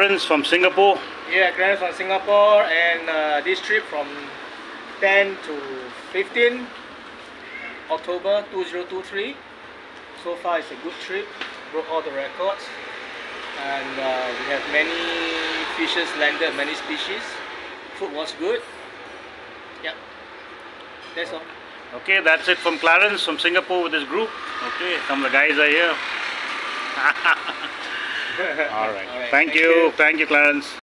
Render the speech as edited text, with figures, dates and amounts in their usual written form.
Clarence from Singapore. Yeah, Clarence from Singapore, and this trip from 10 to 15 October 2023. So far it's a good trip, broke all the records, and we have many fishes landed, many species. Food was good. Yeah, that's all. Okay, that's it from Clarence from Singapore with his group. Okay, some of the guys are here. All right. Thank you, Clarence.